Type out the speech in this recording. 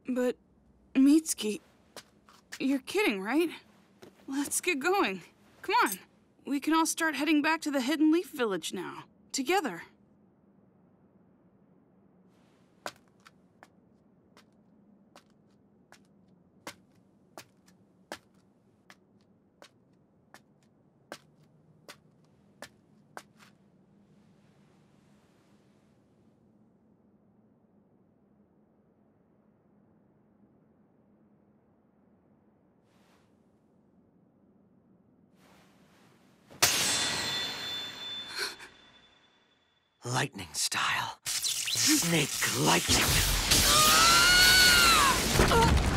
But, Mitsuki, you're kidding, right? Let's get going. Come on. We can all start heading back to the Hidden Leaf Village now. Together. Lightning style. Snake lightning.